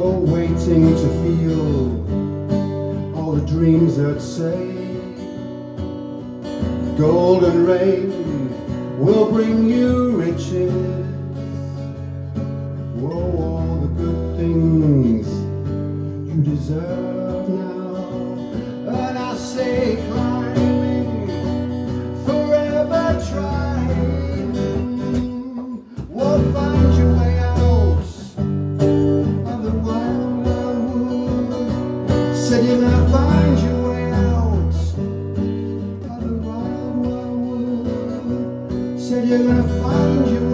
you're waiting to feel all the dreams that say golden rain will bring you riches. Whoa, all the good things you deserve now. And I say climbing, forever trying, won't find your way out of the wild wood. Said you'll not find your way out of the wild wood. Said you're gonna find your